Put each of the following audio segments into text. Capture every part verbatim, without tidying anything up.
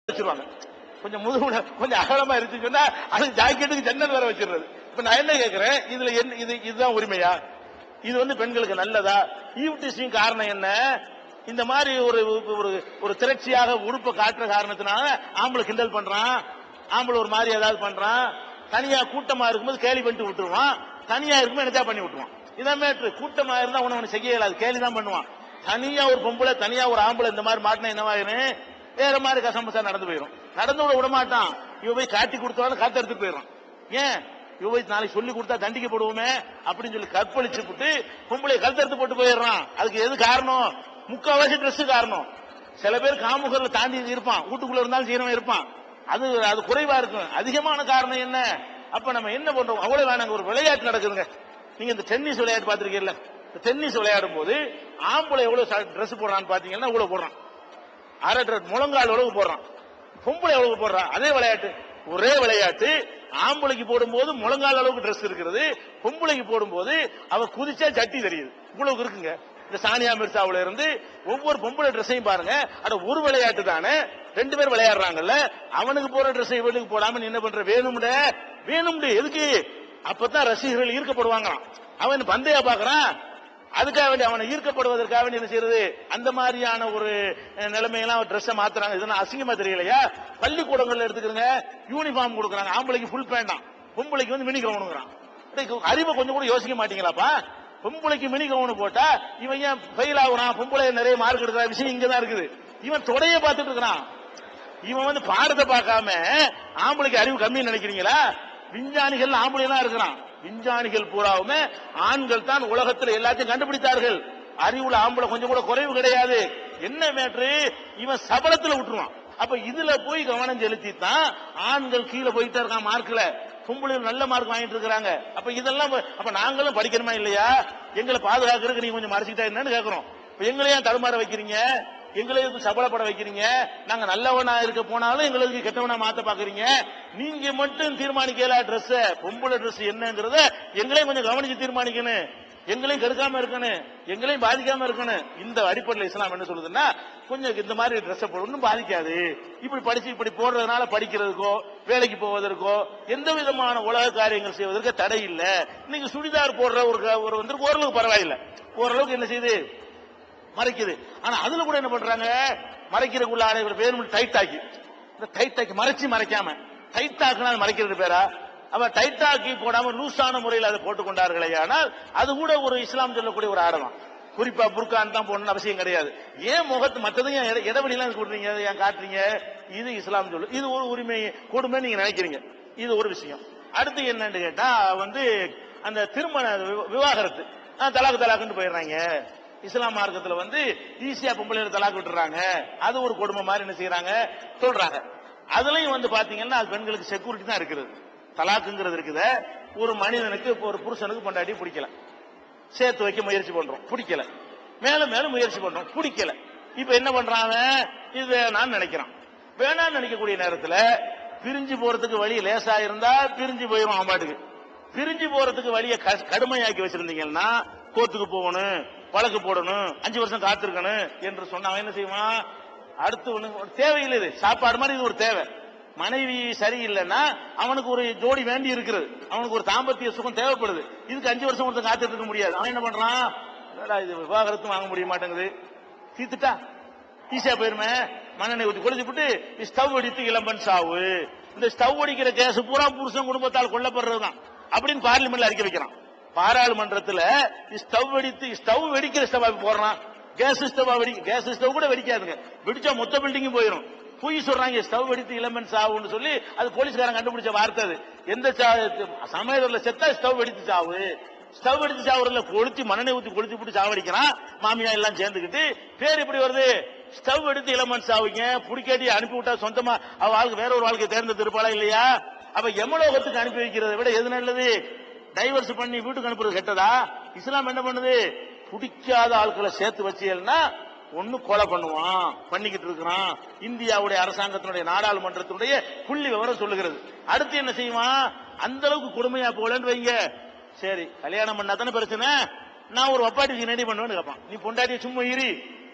வச்சிருவாங்க. கொஞ்சம் முதுகுல கொஞ்சம் அகலமா இருக்கு சொன்னா அது ஜாக்கெட்டுக்கு ஜன்னல் வேற வச்சிருறது. இப்ப நான் என்ன கேட்கிறேன், இதுல என்ன இது இதுதான் உரிமையா? இது வந்து பெண்களுக்கு நல்லதா? ஈவ்டீசிங் காரணம் என்ன? இந்த மாதிரி ஒரு ஒரு திரட்சியாக உறுப்பை காட்டுற காரணத்தினால ஆம்பளை கிண்டல் பண்றான், ஆம்பளை ஒரு மாதிரி ஏதாவது பண்றான். தனியா கூட்டமா இருக்கும்போது கேலி பண்ணிட்டு விட்டுருவான், தனியா இருக்கும்போது என்னதா பண்ணி விட்டுருவான். இதான் மேட்ரு. கூட்டமா இருந்தா உனக்கு செய்ய இயலாது, கேலி தான் பண்ணுவான். தனியா ஒரு பொம்பளை தனியா ஒரு ஆம்பளை இந்த மாதிரி மாட்டினா என்னவாயிரும், வேற மாதிரி கசம்பசா நடந்து போயிடும். நடந்து விட விட மாட்டான். இவ போய் காட்டி கொடுத்தாலும் காத்து எடுத்துட்டு போயிடும். ஏன் இவ போய் நாளைக்கு சொல்லி கொடுத்தா தண்டிக்கப்படுவோமே அப்படின்னு சொல்லி கற்பழிச்சு விட்டு பொம்பளை கழுத்தெடுத்து போட்டு போயிடுறான். அதுக்கு எது காரணம்? முக்கால்வாசி ட்ரெஸ் காரணம். சில பேர் காமுகர்ல தாண்டி இருப்பான், வீட்டுக்குள்ள இருந்தாலும் சீரமா இருப்பான், அது அது குறைவா இருக்கும். அதிகமான காரணம் என்ன? அப்ப நம்ம என்ன பண்றோம்? அவ்வளவு வேணாங்க. ஒரு விளையாட்டு நடக்குதுங்க. நீங்க இந்த டென்னிஸ் விளையாட்டு பாத்திருக்கீங்கல்ல? டென்னிஸ் விளையாடும் போது ஆம்பளை எவ்வளவு ட்ரெஸ் போடுறான்னு பாத்தீங்கன்னா இவ்வளவு போடுறான், அரை ட்ரெஸ் முழங்கால் அளவுக்கு போடுறான். பொம்பளை எவ்வளவு போடுறான்? அதே விளையாட்டு, ஒரே விளையாட்டு. ஆம்பளைக்கு போடும்போது முழங்கால் அளவுக்கு ட்ரெஸ் இருக்கிறது, பொம்பளைக்கு போடும்போது அவ குதிச்சா சட்டி தெரியுது. இவ்வளவு இருக்குங்க. இந்த சானியா மிர்சாவுல இருந்து ஒவ்வொரு பொம்பளை ட்ரெஸ்ஸையும் பாருங்க. அட ஒரு விளையாட்டு தானே, ரெண்டு பேர் விளையாடுறாங்கல்ல, அவனுக்கு போற ட்ரெஸ் இவனுக்கு போடாம என்ன பண்ற? வேணும்ட வேணும்டு எதுக்கு? அப்பதான் ரசிகர்கள் ஈர்க்கப்படுவாங்க. அவன் பந்தையா பாக்குறான், அதுக்காக வேண்டி அவனை ஈர்க்கப்படுவதற்காக வேண்டி என்ன செய்யறது? அந்த மாதிரியான ஒரு நிலைமையெல்லாம் ட்ரெஸ் மாத்துறாங்க. இதெல்லாம் அசிங்கமா தெரியலையா? பள்ளிக்கூடங்கள்ல எடுத்துக்கிறங்க, யூனிஃபார்ம் கொடுக்குறாங்க. ஆம்பளைக்கு ஃபுல் பேண்டாம், பொம்பளைக்கு வந்து மினி கவுனுங்கிறான். அறிவை கொஞ்சம் கூட யோசிக்க மாட்டீங்களாப்பா? பொம்பளைக்கு மினி கவுனு போட்டா இவன் ஏன் ஃபெயில் ஆகுறான்? பொம்பளை நிறைய மார்க் எடுக்கிற விஷயம் இங்கதான் இருக்குது. இவன் தொடைய பார்த்துட்டு இருக்கிறான். இவன் வந்து பாடத்தை பார்க்காம ஆம்பளைக்கு அறிவு கம்மின்னு நினைக்கிறீங்களா? விஞ்ஞானிகள் ஆம்பளை தான் இருக்கிறான். விஞ்ஞானிகள் பூராவுமே ஆண்கள் தான் உலகத்தில் எல்லாத்தையும் கண்டுபிடித்தார்கள். அறிவுல ஆம்பளை கொஞ்சம் கூட குறைவு கிடையாது. என்ன மேட்ரு? இவன் சபலத்துல விட்டுருவான். அப்ப இதுல போய் கவனம் செலுத்தி தான் ஆண்கள் கீழே போயிட்டே இருக்கான் மார்க்ல, பொம்பளைகள் நல்ல மார்க் வாங்கிட்டு இருக்காங்க. அப்ப இதெல்லாம் அப்ப நாங்களும் படிக்கணுமா இல்லையா? எங்களை பாதுகாக்கிறதுக்கு நீங்க கொஞ்சம் மறைச்சிட்டா என்னன்னு கேட்கிறோம். எங்களையும் தடுமாற வைக்கிறீங்க, எங்களுக்கு சபலப்பட வைக்கிறீங்க. நாங்க நல்லவனா இருக்க போனாலும் எங்களுக்கு கெட்டவனா மாத்த பாக்குறீங்க. நீங்க மட்டும் தீர்மானிக்கல ட்ரெஸ், பொம்பளை ட்ரெஸ் என்னங்கறத எங்களையும் கொஞ்சம் கவனிச்சு தீர்மானிக்கணும், எங்களையும் கெடுக்காம இருக்கணும், எங்களையும் பாதிக்காம இருக்கணும். இந்த அடிப்படையில் இஸ்லாம் என்ன சொல்லுதுன்னா, கொஞ்சம் இந்த மாதிரி ட்ரெஸ் ஒன்றும் பாதிக்காது. இப்படி படிச்சு இப்படி போடுறதுனால படிக்கிறதுக்கோ வேலைக்கு போவதற்கோ எந்த விதமான உலக காரியங்கள் செய்வதற்கு தடை இல்லை. இன்னைக்கு சுடிதார் போடுற ஒரு வந்து ஓரளவுக்கு பரவாயில்லை, ஓரளவுக்கு என்ன செய்யுது, மறைக்குது. ஆனா அதுல கூட என்ன பண்றாங்க, மறைக்கிறதுக்குள்ள ஆடைகள் வேணும் டைட் ஆக்கி, இந்த டைட் ஆக்கி மறைச்சு மறைக்காம டைட் ஆக்குனா மறைக்கிறது பேரா? அவ டைட் ஆக்கி போடாம லூசான முறையில் அதை போட்டுக் கொண்டார்களே, ஆனால் அது கூட ஒரு இஸ்லாம் சொல்லக்கூடிய ஒரு ஆடலாம். குறிப்பா புர்கான் தான் போடணும்னு அவசியம் கிடையாது. ஏன் முகத்து மற்றதையும் இடவெளியெல்லாம் கொடுறீங்க, ஏன் காட்டுறீங்க? இது இஸ்லாம் சொல்லு. இது ஒரு உரிமை கொடுமை நீங்க நினைக்கிறீங்க. இது ஒரு விஷயம். அடுத்து என்னன்னு கேட்டா வந்து அந்த திருமண விவாகரத்து, தலாக்கு தலாக்குன்னு போயிடுறாங்க. இஸ்லாம் மார்க்கத்துல வந்து ஈஸியா பொம்பளை தலாக்கு விட்டுறாங்க. அது ஒரு கொடுமை மாதிரி என்ன செய்யறாங்க சொல்றாங்க. அதுலயும் வந்து பாத்தீங்கன்னா அது பெண்களுக்கு செக்யூரிட்டி தான் இருக்குது. தலாக்குங்கிறது இருக்குது. ஒரு மனிதனுக்கு ஒரு புருஷனுக்கு பொண்டாட்டி பிடிக்கல, சேர்த்து வைக்க முயற்சி பண்றோம், பிடிக்கல, மேலும் மேலும் முயற்சி பண்றோம், பிடிக்கல. இப்ப என்ன பண்றாங்க, இது நான் நினைக்கிறான். வேணான்னு நினைக்கக்கூடிய நேரத்துல பிரிஞ்சு போறதுக்கு வழி லேசா இருந்தா பிரிஞ்சு போயிடும். அம்மாட்டுக்கு பிரிஞ்சு போறதுக்கு வழியை கடுமையாக்கி வச்சிருந்தீங்கன்னா கோர்ட்டுக்கு போகணும், வழக்கு போடணும், அஞ்சு வருஷம் காத்திருக்கணும் என்று சொன்ன அவன் என்ன செய்வான்? அடுத்து ஒண்ணு தேவையில்லை, இது சாப்பாடு மாதிரி, இது ஒரு தேவை. மனைவி சரியில்லைன்னா அவனுக்கு ஒரு ஜோடி வேண்டி இருக்கிறது, அவனுக்கு ஒரு தாம்பத்திய சுகம் தேவைப்படுது. இதுக்கு அஞ்சு வருஷம் ஒருத்தன் காத்துட்டு இருக்க முடியாது. அவன் என்ன பண்றான், இது விவாகரத்து வாங்க முடிய மாட்டேங்குது, தீத்துட்டா ஈஸியா போயிருமே, மண்ணெண்ணெய் ஊற்றி கொளிச்சு விட்டு ஸ்டவ் அடித்து இளம்பன் சாவு. இந்த ஸ்டவ் அடிக்கிற கேஸ் பூரா புருஷன் குடும்பத்தால் கொல்லப்படுறதுதான் அப்படின்னு பார்லிமெண்ட்ல அறிக்கை வைக்கிறான். பாராளுமன்றத்துல ஸ்டவ் வெடித்து ஸ்டவ் வெடிக்கிற ஸ்டவ் போடுறான், கேஸ் ஸ்டவ் வெடி கேஸ் ஸ்டவ் கூட வெடிக்காதுங்க, வெடிச்சா மொத்த பில்டிங்கும் போயிடும். பொய் சொல்றாங்க, ஸ்டவ் வெடித்து இளமன் சாவுன்னு சொல்லி. அது போலீஸ்காரன் கண்டுபிடிச்ச வார்த்தை. அது எந்த சமையல செத்தா ஸ்டவ் வெடித்து சாவு, ஸ்டவ் வெடித்து சாவுல கொளுத்தி மண்ணெண்ணெய் ஊத்தி கொளுத்தி போட்டு சாவடிக்கிறான். மாமியா எல்லாம் சேர்ந்துக்கிட்டு பேர் எப்படி வருது, ஸ்டவ் எடுத்து இளமன் சாவுங்க. புடிக்காட்டி அனுப்பி விட்டா சொந்தமா அவ வாழ்க்கை வேற ஒரு வாழ்க்கை தேர்ந்தெடுப்பாளா இல்லையா? அப்ப எமலோகத்துக்கு அனுப்பி வைக்கிறத விட எது நல்லது? டைவர்ஸ் பண்ணி வீட்டுக்கு அனுப்புறது கெட்டதா? இஸ்லாம் என்ன பண்ணுது, பிடிக்காத ஆட்களை சேர்த்து வச்சீங்கன்னா ஒண்ணு கொலை பண்ணுவான், பண்ணிக்கிட்டு இருக்கிறான். இந்தியாவுடைய அரசாங்கத்தினுடைய நாடாளுமன்றத்தினுடைய புள்ளி விவரம் சொல்லுகிறது. அடுத்து என்ன செய்வான், அந்த அளவுக்கு கொடுமையா போலன்னு வைங்க. சரி கல்யாணம் பண்ணா தானே பிரச்சனை, நான் ஒரு வப்பாட்டி ரெடி பண்ணுவேன்னு கேட்பான். நீ பொண்டாட்டிய சும்மா இரு,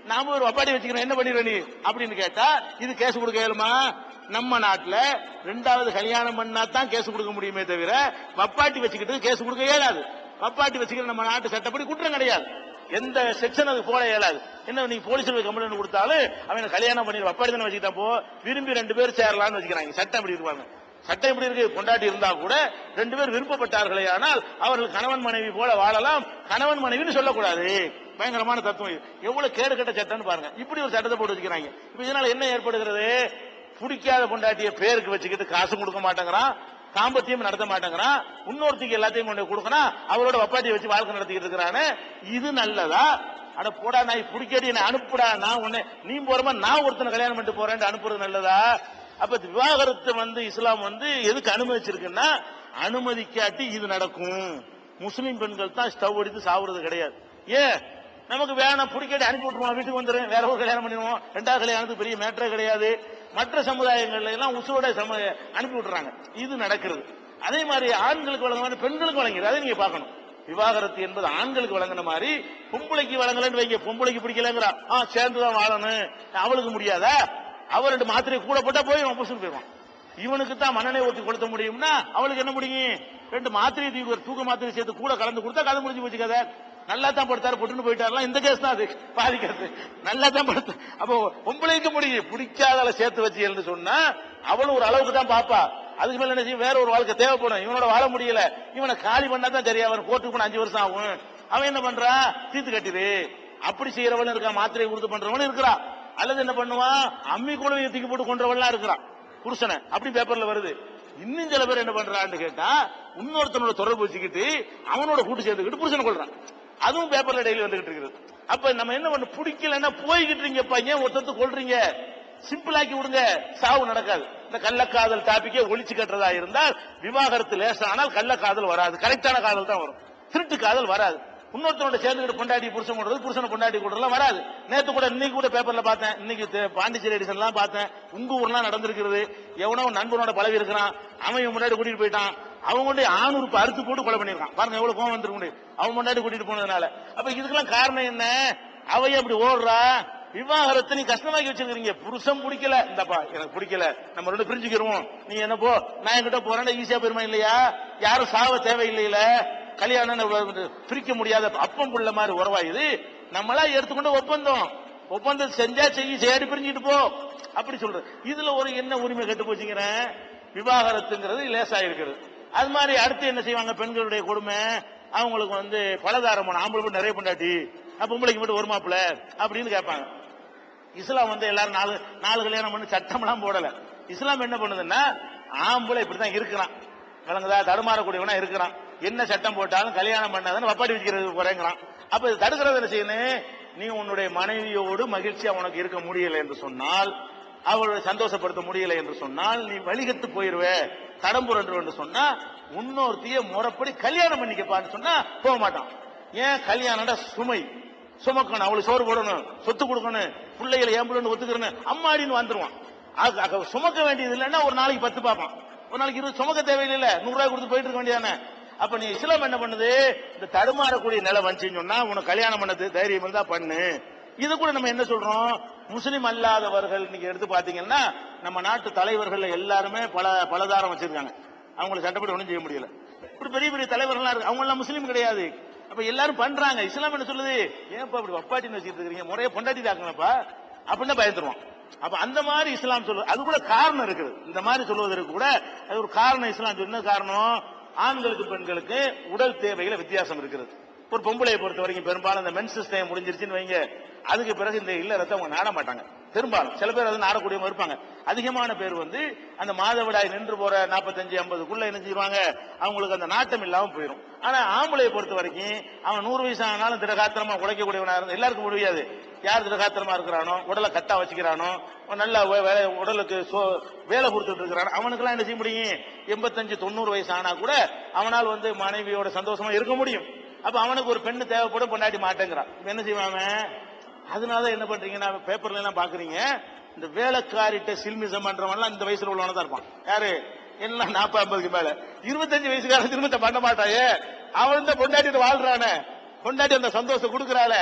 நாம ஒரு வப்பாட்டி வச்சுக்கிறோம், என்ன பண்ணிடுற நீ அப்படின்னு கேட்டா இது கேஸ் கொடுக்க இயலுமா? நம்ம நாட்டுல ரெண்டாவது கல்யாணம் பண்ணா தான் கேஸ் கொடுக்க முடியுமே தவிர வப்பாட்டி வச்சுக்கிட்டு கேஸ் கொடுக்க இயலாது. வப்பாட்டி வச்சுக்கிட்டு நம்ம நாட்டு சட்டப்படி குற்றம் கிடையாது. எந்த செக்ஷன் அது போட இயலாது. என்ன நீங்க போலீஸ்ல கம்ப்ளைண்ட் கொடுத்தாலும் அவன் கல்யாணம் பண்ணி வப்பாட்டி தானே வச்சுக்கிட்டா போ, விரும்பி ரெண்டு பேர் சேரலாம்னு வச்சுக்கிறாங்க. சட்டம் எப்படி இருப்பாங்க? சட்டம் எப்படி இருக்கு? கொண்டாட்டி இருந்தா கூட ரெண்டு பேர் விருப்பப்பட்டார்களே ஆனால் அவர்கள் கணவன் மனைவி போல வாழலாம், கணவன் மனைவின்னு சொல்லக்கூடாது. பயங்கரமான தத்துவம். எவ்வளவு கேடு கட்ட சட்டம்னு பாருங்க. இப்படி ஒரு சட்டத்தை போட்டு வச்சுக்கிறாங்க. இப்ப இதனால என்ன ஏற்படுகிறது? பிடிக்காத கொண்டாட்டிய பேருக்கு வச்சுக்கிட்டு காசு கொடுக்க மாட்டேங்கிறான், தாம்பத்தியம் நடத்த மாட்டேங்கிறான், இன்னொருத்திக்கு எல்லாத்தையும் கொண்டு கொடுக்கணும், அவரோட வப்பாட்டியை வச்சு வாழ்க்கை நடத்திக்கிட்டு இருக்கிறானே. இது நல்லதா? அட போடா நான் பிடிக்காடி என்ன அனுப்புடா, நான் உன்னை நீ போறமா நான் ஒருத்தனை கல்யாணம் பண்ணிட்டு போறேன் அனுப்புறது நல்லதா? அப்ப விவாகரத்து வந்து இஸ்லாம் வந்து எதுக்கு அனுமதிச்சிருக்குன்னா அனுமதிக்காட்டி இது நடக்கும். முஸ்லிம் பெண்கள் தான் ஸ்டவ் அடித்து சாவுறது கிடையாது. ஏன்? நமக்கு வேணாம் பிடிக்காட்டி அனுப்பி விட்டுருவோம், வீட்டுக்கு வந்துடும், வேற ஒரு கல்யாணம் பண்ணிடுவோம். ரெண்டாவது கல்யாணத்துக்கு பெரிய மேட்டரே கிடையாது. மற்ற சமுதாயங்கள்ல எல்லாம் உசுரோட அனுப்பி விட்டுறாங்க. இது நடக்கிறது. அதே மாதிரி ஆண்களுக்கு வழங்க பெண்களுக்கு வழங்குறது. அதை நீங்க பார்க்கணும். விவாகரத்து என்பது ஆண்களுக்கு வழங்கின மாதிரி பொம்பளைக்கு வழங்கலன்னு வைங்க. பொம்பளைக்கு பிடிக்கலங்கிறா, சேர்ந்துதான் வாழணும், அவளுக்கு முடியாதா? அவ ரெண்டு மாத்திரை கூட போட்டா போய் புசுன்னு போயிடுவான். இவனுக்கு தான் மண்ணெண்ணை ஊற்றி கொடுத்த முடியும்னா அவளுக்கு என்ன முடியும்? ரெண்டு மாத்திரை தூக்க தூக்க மாத்திரை சேர்த்து கூட கலந்து கொடுத்தா கதை முடிஞ்சு போச்சு. கதை நல்லா தான் படுத்தாரு, பொட்டுன்னு போயிட்டாருலாம். இந்த கேஸ் தான் அது பாதிக்காது. நல்லா தான் படுத்த. அப்போ பொம்பளைக்கு முடியும், பிடிக்காதால சேர்த்து வச்சு சொன்னா அவளும் ஒரு அளவுக்கு தான் பாப்பா. அதுக்கு மேல என்ன செய்யும்? வேற ஒரு வாழ்க்கை தேவைப்படும். இவனோட வாழ முடியல, இவனை காலி பண்ணா தான் சரியா. அவன் கோர்ட்டுக்கு போன அஞ்சு வருஷம் ஆகும். அவன் என்ன பண்றான்? தீர்த்து கட்டிடு. அப்படி செய்யறவன் இருக்கான், மாத்திரை கொடுத்து பண்றவன் இருக்கிறான். அல்லது என்ன பண்ணுவான்? அம்மி கூட தூக்கி போட்டு கொன்றவன்லாம் இருக்கிறான் புருஷனை. அப்படி பேப்பர்ல வருது. இன்னும் சில பேர் என்ன பண்றான்னு கேட்டா இன்னொருத்தனோட தொடர்பு வச்சுக்கிட்டு அவனோட கூட்டு சேர்ந்துக்கிட்டு புருஷனை கொள்றான். அதுவும் பேப்பர்ல டெய்லி வந்துகிட்டு இருக்குது. அப்ப நம்ம என்ன பண்ண? பிடிக்கலன்னா போய்கிட்டு இருக்கீங்கப்பா, ஏன் ஒருத்தத்து கொள்றீங்க? சிம்பிள் ஆக்கி விடுங்க, சாவு நடக்காது. இந்த கள்ளக்காதல் டாபிக்கே ஒழிச்சு கட்டுறதா இருந்தால் விவாகரத்து லேசானால் கள்ளக்காதல் வராது, கரெக்டான காதல் தான் வரும். திருட்டு காதல் வராது. இன்னொருத்தனோட சேர்ந்துக்கிட்டு பொண்டாட்டி புருஷன் கொடுறது, புருஷனை பொண்டாட்டி கொடுறதுலாம் வராது. நேத்து கூட இன்னைக்கு கூட பேப்பர்ல பார்த்தேன், இன்னைக்கு பாண்டிச்சேரி எடிஷன் எல்லாம் பார்த்தேன். உங்க ஊர்லாம் நடந்திருக்கிறது. எவனோ நண்பனோட பழவி இருக்கிறான், அவன் முன்னாடி கூட்டிட்டு போயிட்டான், அவங்க கொண்டு ஆணுறுப்பு அறுத்து போட்டு கொலை பண்ணிருக்கான். பாருங்க எவ்வளவு கோவம் வந்துருக்கு அவன் முன்னாடி கூட்டிட்டு போனதுனால. அப்ப இதுக்கெல்லாம் காரணம் என்ன? அவைய அப்படி ஓடுறா. விவாகரத்தை நீ கஷ்டமாக்கி வச்சிருக்கீங்க. புருஷன் பிடிக்கல, இந்தப்பா எனக்கு பிடிக்கல, நம்ம ரெண்டு பிரிஞ்சுக்கிறோம், நீ என்ன போ, நான் என்கிட்ட போறேன், ஈஸியா பெருமை இல்லையா? யாரும் சாவ தேவையில்லையில, கல்யாணம் பிரிக்க முடியாத அப்பம் புள்ள மாதிரி உறவாயுது. நம்மளா எடுத்துக்கொண்டு ஒப்பந்தம் ஒப்பந்தம் செஞ்சா செய்ய செய்யாடி பிரிஞ்சுட்டு போ அப்படி சொல்றது. இதுல ஒரு என்ன உரிமை கெட்டு போச்சுங்கிறேன்? விவாகரத்துங்கிறது லேசா இருக்கிறது. அது மாதிரி அடுத்து என்ன செய்வாங்க? பெண்களுடைய கொடுமை, அவங்களுக்கு வந்து பலதாரம் ஆம்பளை நிறைய பொண்டாட்டி, பொம்பளைக்கு மட்டும் ஒரு மாப்பிள்ள அப்படின்னு கேட்பாங்க. இஸ்லாம் வந்து எல்லாரும் நாலு நாலு கல்யாணம் பண்ணி சட்டம் எல்லாம் போடல. இஸ்லாம் என்ன பண்ணுதுன்னா ஆம்பளை இப்படிதான் இருக்கிறான், விளங்குதா? தடுமாறக்கூடியவனா இருக்கிறான், என்ன சட்டம் போட்டாலும் கல்யாணம் பண்ணாதான் வப்பாட்டி வச்சுக்கிறது குறைங்கிறான். அப்ப இது தடுக்கிறது என்ன செய்யணும்? நீ உன்னுடைய மனைவியோடு மகிழ்ச்சியா உனக்கு இருக்க முடியல என்று சொன்னால், அவளை சந்தோஷப்படுத்த முடியல என்று சொன்னால், நீ வழிகட்டு போயிருவ, கடம்புரன்று என்று சொன்னா இன்னொருத்தைய முறைப்படி கல்யாணம் பண்ணிக்கப்பான்னு சொன்னா போக மாட்டான். ஏன்? கல்யாணம் சுமை, சுமக்கணும், அவளுக்கு சோறு போடணும், சொத்து கொடுக்கணும், பிள்ளைகளை ஏம்புலன்னு ஒத்துக்கிறேன்னு அம்மாடின்னு வந்துருவான். சுமக்க வேண்டியது இல்லைன்னா ஒரு நாளைக்கு பத்து பார்ப்பான், ஒரு நாளைக்கு இருபது சுமக்க தேவையில்லை, நூறு ரூபாய் கொடுத்து போயிட்டு இருக்க வேண்டியதானே. அப்ப நீ இஸ்லாம் என்ன பண்ணுது? இந்த தடுமாறக்கூடிய நிலை வந்துச்சுன்னு சொன்னா உனக்கு கல்யாணம் பண்ணது தைரியம் இருந்தா பண்ணு. இது கூட நம்ம என்ன சொல்றோம்? முஸ்லிம் அல்லாதவர்கள் நீங்க எடுத்து பாத்தீங்கன்னா நம்ம நாட்டு தலைவர்கள் எல்லாருமே பல பலதாரம் வச்சிருக்காங்க. அவங்களை சட்டப்படி ஒண்ணும் செய்ய முடியல. இப்படி பெரிய பெரிய தலைவர்கள் இருக்கு, அவங்க எல்லாம் முஸ்லீம் கிடையாது. அப்ப எல்லாரும் பண்றாங்க. இஸ்லாம் என்ன சொல்லுது? ஏன்ப்பா இப்படி வப்பாட்டின்னு வச்சுட்டு இருக்கீங்க, முறைய பொண்டாட்டி தாக்கலப்பா அப்படின்னு பயந்துருவான். அப்ப அந்த மாதிரி இஸ்லாம் சொல்லுது. அது கூட காரணம் இருக்குது. இந்த மாதிரி சொல்வதற்கு கூட அது ஒரு காரணம். இஸ்லாம் என்ன காரணம்? ஆண்களுக்கு பெண்களுக்கு உடல் தேவைகளை வித்தியாசம் இருக்கிறது. ஒரு பொம்பளையை பொறுத்த வரைக்கும் பெரும்பாலும் இந்த மென்சஸ் டைம் முடிஞ்சிருச்சுன்னு வைங்க, அதுக்கு பிறகு இந்த இல்லறத்தை அவங்க நாட மாட்டாங்க. பெரும்பாலும் சில பேர் அது நாடக்கூடியவங்க இருப்பாங்க. அதிகமான பேர் வந்து அந்த மாதவிடாய் நின்று போற நாற்பத்தஞ்சு ஐம்பதுக்குள்ள என்ன செய்வாங்க, அவங்களுக்கு அந்த நாட்டம் இல்லாம போயிடும். ஆனா ஆம்பளையை பொறுத்த வரைக்கும் அவன் நூறு வயசு ஆனாலும் திடகாத்திரமா உழைக்கக்கூடியவனா இருந்தா எல்லாருக்கும் முடியாது. யார் திடகாத்திரமா இருக்கிறானோ, உடலை கட்டா வச்சுக்கிறானோ, நல்ல உடலுக்கு வேலை கொடுத்துட்டு இருக்கிறானோ, அவனுக்கெல்லாம் என்ன செய்ய முடியும்? எண்பத்தஞ்சு தொண்ணூறு வயசு ஆனா கூட அவனால் வந்து மனைவியோட சந்தோஷமா இருக்க முடியும். அப்ப அவனுக்கு ஒரு பெண்ணு தேவைப்படும், பொண்டாட்டி மாட்டேங்கிறான். என்ன செய்வாங்க? அதனாலதான் என்ன பண்றீங்கன்னா பேப்பர்ல எல்லாம் பாக்குறீங்க, இந்த வேலைக்காரிட்ட சில்மிசம் பண்றவன் இந்த வயசுல உள்ளவன தான் இருப்பான். யாரு? எல்லாம் நாற்பது ஐம்பதுக்கு மேல. இருபத்தஞ்சு வயசுக்கார திருமணத்தை பண்ண மாட்டாயே, அவன் தான் பொண்டாட்டிட்டு வாழ்றானே, பொண்டாட்டி அந்த சந்தோஷம் கொடுக்கறாள,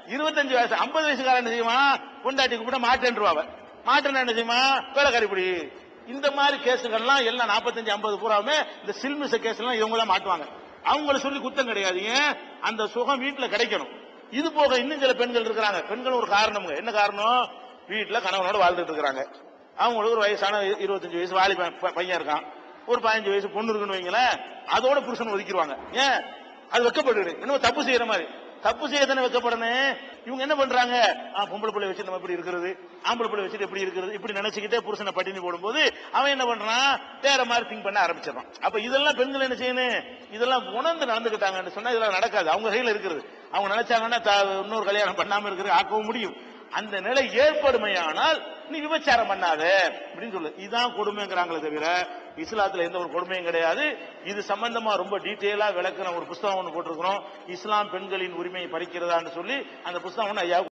இருபத்தஞ்சு வயசு ஐம்பது வயசுக்காரன் என்ன செய்யுமா, பொண்டாட்டி கூப்பிட மாட்டேன்ருவாங்க. மாட்டேன்னா என்ன செய்யுமா, வேலைக்காரி இப்படி. இந்த மாதிரி கேஸுகள்லாம் எல்லாம் நாற்பத்தஞ்சு ஐம்பது பூராவுமே இந்த சில்மிச கேஸ் எல்லாம் இவங்க தான் மாட்டுவாங்க. அவங்கள சொல்லி குத்தம் கிடையாது. ஏன், அந்த சுகம் வீட்டுல கிடைக்கணும். இது போக இன்னும் சில பெண்கள் இருக்கிறாங்க. பெண்கள் ஒரு காரணம். என்ன காரணம், வீட்டுல கணவனோட வாழ்ந்துட்டு இருக்கிறாங்க. அவங்களுக்கு ஒரு வயசான இருபத்தஞ்சு வயசு வாலி பையன் இருக்கான், ஒரு பதினஞ்சு வயசு பொண்ணு இருக்குன்னு வைங்களேன், அதோட புருஷன் ஒதுக்கிடுவாங்க. ஏன், அது வெக்கப்பட்டு இன்னும் தப்பு செய்யற மாதிரி. தப்பு செய்ய தானே வெக்கப்படணும். இவங்க என்ன பண்றாங்க, பொம்பளை பிள்ளை வச்சு நம்ம எப்படி இருக்கிறது, ஆம்பளை பிள்ளை வச்சுட்டு எப்படி இருக்கிறது, இப்படி நினைச்சுக்கிட்டே புருஷனை பட்டினி போடும்போது அவன் என்ன பண்றான், வேற மாதிரி திங்க் பண்ண ஆரம்பிச்சிடறான். அப்ப இதெல்லாம் பெண்கள் என்ன செய்யணும், இதெல்லாம் உணர்ந்து நடந்துகிட்டாங்கன்னு சொன்னா இதெல்லாம் நடக்காது. அவங்க கையில இருக்கிறது. அவங்க நினைச்சாங்கன்னா இன்னொரு கல்யாணம் பண்ணாம இருக்கிறது ஆக்கவும் முடியும். அந்த நிலை ஏற்படுமையானால் நீ விபச்சாரம் பண்ணாத அப்படின்னு சொல்லு. இதுதான் கொடுமைங்கிறாங்களே தவிர இஸ்லாத்துல எந்த ஒரு கொடுமையும் கிடையாது. இது சம்பந்தமா ரொம்ப டீட்டெயிலா விளக்குற ஒரு புத்தகம் ஒன்று போட்டிருக்கிறோம். இஸ்லாம் பெண்களின் உரிமையை பறிக்கிறதான்னு சொல்லி அந்த புத்தகம் ஒன்று ஐயா